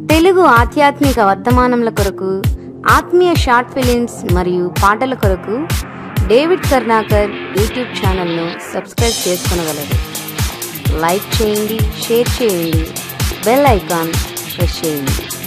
తెలుగు ఆధ్యాత్మిక వర్తమానముల కొరకు, ఆత్మీయ షార్ట్ ఫిలిమ్స్ మరియు పాటల కొరకు డేవిడ్ కరుణాకర్ యూట్యూబ్ ఛానల్ను సబ్స్క్రైబ్ చేసుకొనగలరు. లైక్ చేయండి, షేర్ చేయండి, బెల్ ఐకాన్ ప్రెస్ చేయండి.